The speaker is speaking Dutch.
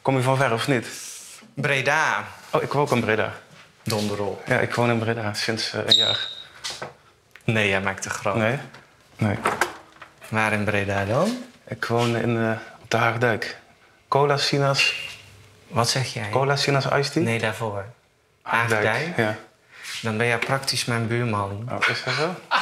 Kom je van ver of niet? Breda. Oh, ik woon ook in Breda. Donderop. Ja, ik woon in Breda sinds een jaar. Nee, jij maakt te groot. Nee? Nee. Waar in Breda dan? Ik woon op de Haagdijk. Cola, Sinaas. Wat zeg jij? Cola, Sinaas, Iced Tea? Nee, daarvoor. Haagdijk? Ja. Dan ben jij praktisch mijn buurman. Oh, is dat zo?